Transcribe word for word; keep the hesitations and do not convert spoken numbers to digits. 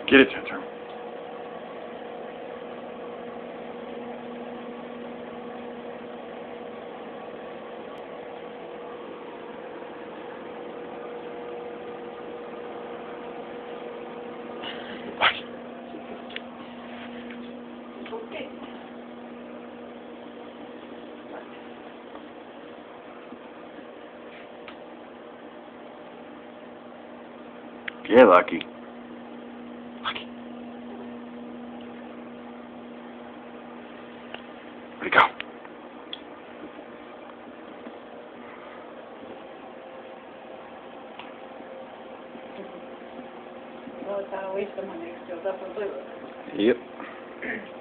Get it, Tantrum. Get lucky. Lucky. Where'd he go? Well, it's not a waste of money. It goes up with blue. Yep.